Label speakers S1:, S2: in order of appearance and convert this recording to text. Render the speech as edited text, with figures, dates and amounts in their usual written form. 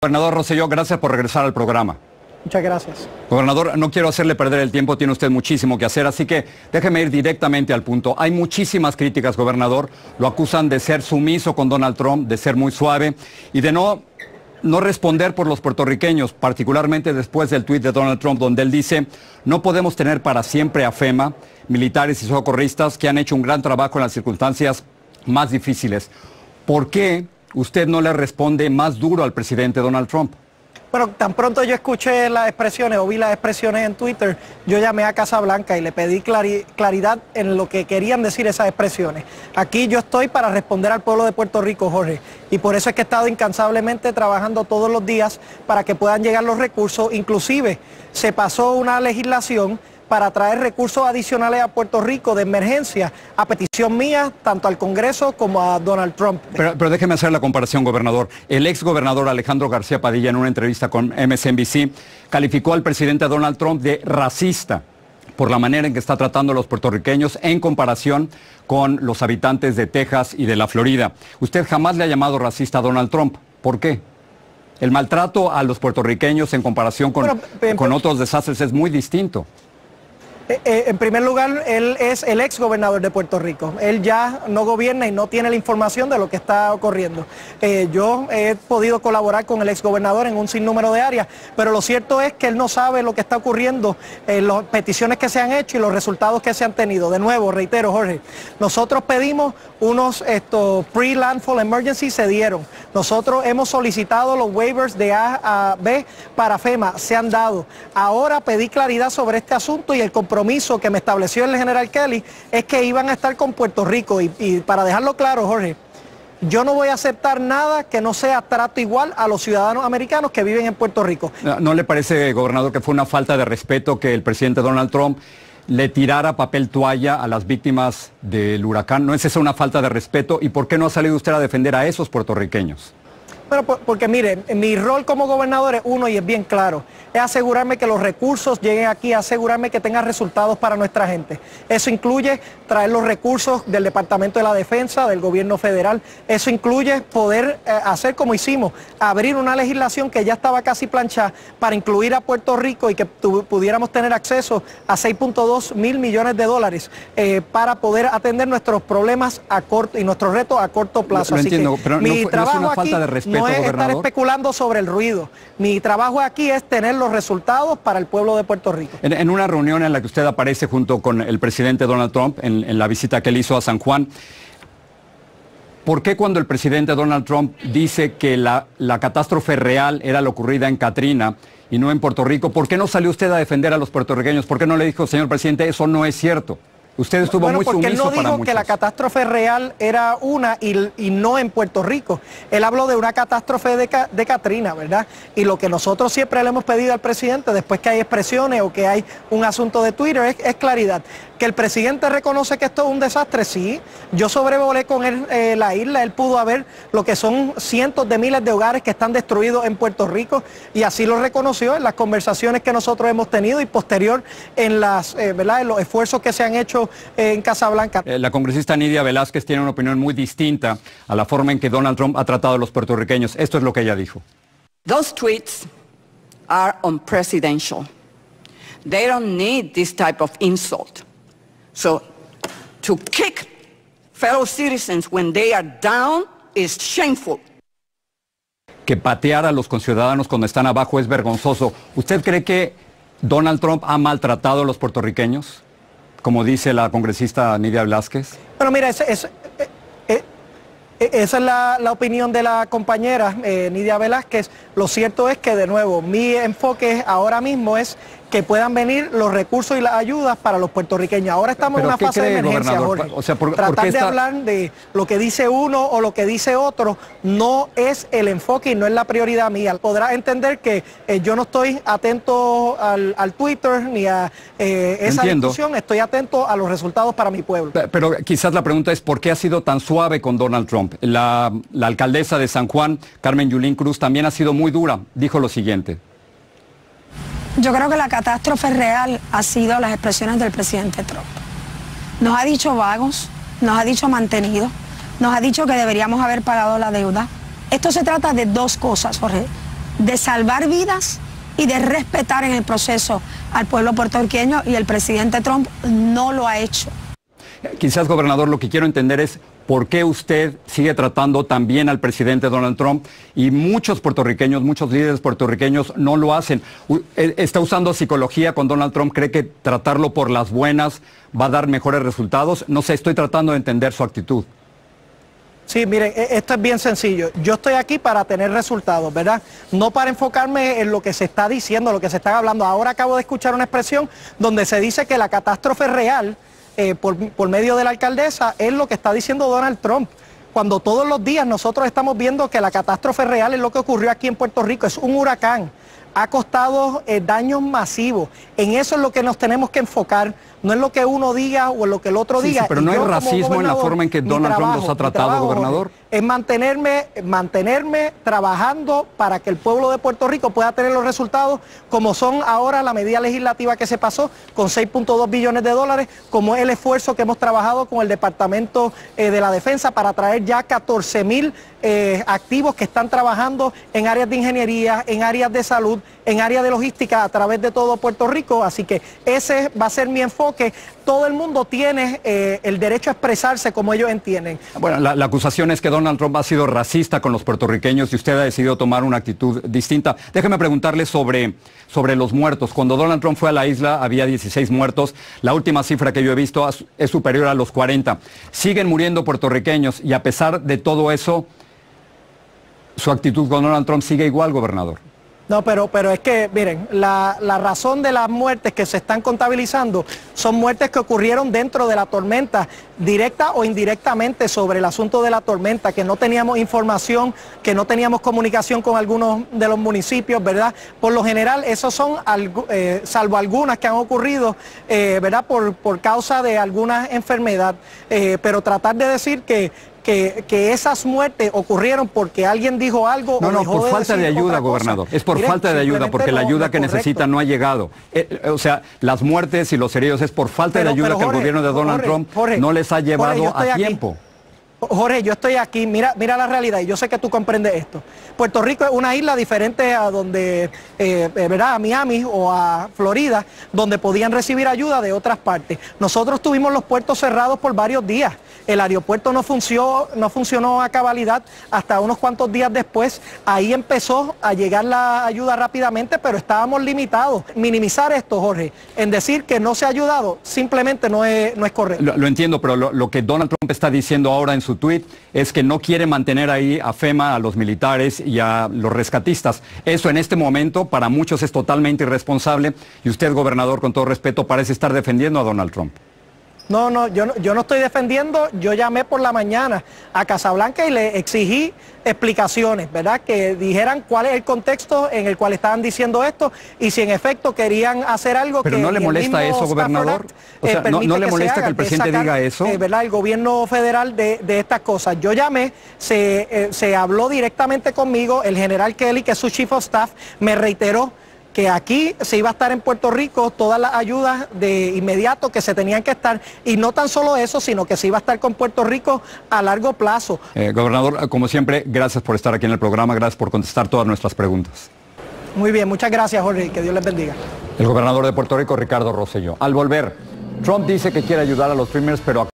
S1: Gobernador Rosselló, gracias por regresar al programa.
S2: Muchas gracias.
S1: Gobernador, no quiero hacerle perder el tiempo, tiene usted muchísimo que hacer, así que déjeme ir directamente al punto. Hay muchísimas críticas, gobernador, lo acusan de ser sumiso con Donald Trump, de ser muy suave y de no responder por los puertorriqueños, particularmente después del tuit de Donald Trump, donde él dice: no podemos tener para siempre a FEMA, militares y socorristas que han hecho un gran trabajo en las circunstancias más difíciles. ¿Por qué usted no le responde más duro al presidente Donald Trump?
S2: Bueno, tan pronto yo escuché las expresiones o vi las expresiones en Twitter, yo llamé a Casa Blanca y le pedí claridad en lo que querían decir esas expresiones. Aquí yo estoy para responder al pueblo de Puerto Rico, Jorge, y por eso es que he estado incansablemente trabajando todos los días para que puedan llegar los recursos. Inclusive se pasó una legislación para traer recursos adicionales a Puerto Rico de emergencia, a petición mía, tanto al Congreso como a Donald Trump.
S1: Pero déjeme hacer la comparación, gobernador. El ex gobernador Alejandro García Padilla, en una entrevista con MSNBC, calificó al presidente Donald Trump de racista por la manera en que está tratando a los puertorriqueños en comparación con los habitantes de Texas y de la Florida. Usted jamás le ha llamado racista a Donald Trump. ¿Por qué? El maltrato a los puertorriqueños en comparación con otros desastres es muy distinto.
S2: En primer lugar, él es el ex gobernador de Puerto Rico. Él ya no gobierna y no tiene la información de lo que está ocurriendo. Yo he podido colaborar con el ex gobernador en un sinnúmero de áreas, pero lo cierto es que él no sabe lo que está ocurriendo, las peticiones que se han hecho y los resultados que se han tenido. De nuevo, reitero, Jorge, nosotros pedimos unos pre-landfall emergency, se dieron. Nosotros hemos solicitado los waivers de A a B para FEMA, se han dado. Ahora pedí claridad sobre este asunto y el compromiso que me estableció el general Kelly es que iban a estar con Puerto Rico y para dejarlo claro, Jorge, yo no voy a aceptar nada que no sea trato igual a los ciudadanos americanos que viven en Puerto Rico.
S1: ¿No le parece, gobernador, que fue una falta de respeto que el presidente Donald Trump le tirara papel toalla a las víctimas del huracán? ¿No es esa una falta de respeto? ¿Y por qué no ha salido usted a defender a esos puertorriqueños?
S2: Bueno, porque mire, mi rol como gobernador es uno y es bien claro, es asegurarme que los recursos lleguen aquí, asegurarme que tengan resultados para nuestra gente. Eso incluye traer los recursos del Departamento de la Defensa, del gobierno federal, eso incluye poder hacer como hicimos, abrir una legislación que ya estaba casi planchada para incluir a Puerto Rico y que pudiéramos tener acceso a 6.2 mil millones de dólares para poder atender nuestros problemas a corto y nuestros retos a corto plazo.
S1: Lo entiendo, pero
S2: mi trabajo
S1: no es una
S2: aquí
S1: falta de respeto,
S2: no es
S1: gobernador.
S2: estar especulando sobre el ruido. Mi trabajo aquí es tener los resultados para el pueblo de Puerto Rico.
S1: En una reunión en la que usted aparece junto con el presidente Donald Trump, en la visita que él hizo a San Juan, ¿por qué cuando el presidente Donald Trump dice que la catástrofe real era la ocurrida en Katrina y no en Puerto Rico, ¿por qué no salió usted a defender a los puertorriqueños? ¿Por qué no le dijo, señor presidente, eso no es cierto? Usted estuvo muy sumiso para muchos.
S2: Porque él no dijo que la catástrofe real era una y no en Puerto Rico. Él habló de una catástrofe de Katrina, ¿verdad? Y lo que nosotros siempre le hemos pedido al presidente, después que hay expresiones o que hay un asunto de Twitter, es claridad. Que el presidente reconoce que esto es un desastre, sí. Yo sobrevolé con él la isla, él pudo ver lo que son cientos de miles de hogares que están destruidos en Puerto Rico y así lo reconoció en las conversaciones que nosotros hemos tenido y posterior en ¿verdad? En los esfuerzos que se han hecho en Casa Blanca.
S1: La congresista Nidia Velázquez tiene una opinión muy distinta a la forma en que Donald Trump ha tratado a los puertorriqueños. Esto es lo que ella dijo.
S3: Those tweets are unpresidential. They don't need this type of insult. So, to kick fellow citizens when they are down is shameful.
S1: Que patear a los conciudadanos cuando están abajo es vergonzoso. ¿Usted cree que Donald Trump ha maltratado a los puertorriqueños, como dice la congresista Nidia Velázquez?
S2: Bueno, mira, esa es la opinión de la compañera Nidia Velázquez. Lo cierto es que, de nuevo, mi enfoque ahora mismo es que puedan venir los recursos y las ayudas para los puertorriqueños. Ahora estamos en una fase de emergencia, Jorge.
S1: O sea,
S2: tratar de hablar de lo que dice uno o lo que dice otro no es el enfoque y no es la prioridad mía. Podrás entender que yo no estoy atento al Twitter ni a esa discusión, estoy atento a los resultados para mi pueblo.
S1: Pero quizás la pregunta es ¿por qué ha sido tan suave con Donald Trump? La alcaldesa de San Juan, Carmen Yulín Cruz, también ha sido muy dura. Dijo lo siguiente.
S4: Yo creo que la catástrofe real ha sido las expresiones del presidente Trump. Nos ha dicho vagos, nos ha dicho mantenidos, nos ha dicho que deberíamos haber pagado la deuda. Esto se trata de dos cosas, Jorge. de salvar vidas y de respetar en el proceso al pueblo puertorriqueño, y el presidente Trump no lo ha hecho.
S1: Quizás, gobernador, lo que quiero entender es por qué usted sigue tratando tan bien al presidente Donald Trump y muchos puertorriqueños, muchos líderes puertorriqueños no lo hacen. ¿Está usando psicología con Donald Trump? ¿Cree que tratarlo por las buenas va a dar mejores resultados? No sé, estoy tratando de entender su actitud.
S2: Sí, miren, esto es bien sencillo. Yo estoy aquí para tener resultados, ¿verdad? No para enfocarme en lo que se está diciendo, lo que se está hablando. Ahora acabo de escuchar una expresión donde se dice que la catástrofe real por medio de la alcaldesa es lo que está diciendo Donald Trump, cuando todos los días nosotros estamos viendo que la catástrofe real es lo que ocurrió aquí en Puerto Rico, es un huracán, ha costado daños masivos. En eso es lo que nos tenemos que enfocar, no es lo que uno diga o en lo que el otro diga.
S1: Sí, pero no hay racismo en la forma en que Donald Trump los ha tratado, gobernador.
S2: Es mantenerme trabajando para que el pueblo de Puerto Rico pueda tener los resultados como son ahora la medida legislativa que se pasó con 6.2 billones de dólares, como es el esfuerzo que hemos trabajado con el Departamento de la Defensa para traer ya 14,000 activos que están trabajando en áreas de ingeniería, en áreas de salud, en áreas de logística a través de todo Puerto Rico. Así que ese va a ser mi enfoque. Todo el mundo tiene el derecho a expresarse como ellos entienden.
S1: Bueno, la acusación es que Donald Trump ha sido racista con los puertorriqueños y usted ha decidido tomar una actitud distinta. Déjeme preguntarle sobre los muertos. Cuando Donald Trump fue a la isla había 16 muertos. La última cifra que yo he visto es superior a los 40. Siguen muriendo puertorriqueños y a pesar de todo eso, su actitud con Donald Trump sigue igual, gobernador.
S2: No, pero es que, miren, la razón de las muertes que se están contabilizando son muertes que ocurrieron dentro de la tormenta, directa o indirectamente sobre el asunto de la tormenta, que no teníamos información, que no teníamos comunicación con algunos de los municipios, ¿verdad? Por lo general, esos son, salvo algunas que han ocurrido, ¿verdad? Por causa de alguna enfermedad, pero tratar de decir que esas muertes ocurrieron porque alguien dijo algo.
S1: No, por falta de ayuda, gobernador. Es por falta de ayuda, porque la ayuda que necesitan no ha llegado. O sea, las muertes y los heridos es por falta de ayuda que el gobierno de Donald Trump no les ha llevado a tiempo.
S2: Jorge, yo estoy aquí, mira la realidad, y yo sé que tú comprendes esto. Puerto Rico es una isla diferente a donde, ¿verdad? A Miami o a Florida, donde podían recibir ayuda de otras partes. Nosotros tuvimos los puertos cerrados por varios días. El aeropuerto no funcionó a cabalidad hasta unos cuantos días después. Ahí empezó a llegar la ayuda rápidamente, pero estábamos limitados. Minimizar esto, Jorge, en decir que no se ha ayudado, simplemente no es correcto.
S1: Lo entiendo, pero lo que Donald Trump está diciendo ahora en su tuit es que no quiere mantener ahí a FEMA, a los militares y a los rescatistas. Eso en este momento para muchos es totalmente irresponsable y usted, gobernador, con todo respeto, parece estar defendiendo a Donald Trump.
S2: No, yo no estoy defendiendo. Yo llamé por la mañana a Casablanca y le exigí explicaciones, ¿verdad? Que dijeran cuál es el contexto en el cual estaban diciendo esto y si en efecto querían hacer algo.
S1: ¿Pero no le molesta eso, gobernador? O sea, ¿no le molesta que el presidente diga eso?
S2: ¿Verdad? El gobierno federal de estas cosas. Yo llamé, se habló directamente conmigo, el general Kelly, que es su chief of staff, me reiteró que aquí se iba a estar en Puerto Rico todas las ayudas de inmediato que se tenían que estar, y no tan solo eso, sino que se iba a estar con Puerto Rico a largo plazo.
S1: Gobernador, como siempre, gracias por estar aquí en el programa, gracias por contestar todas nuestras preguntas.
S2: Muy bien, muchas gracias, Jorge, que Dios les bendiga.
S1: El gobernador de Puerto Rico, Ricardo Rosselló. Al volver, Trump dice que quiere ayudar a los Dreamers, pero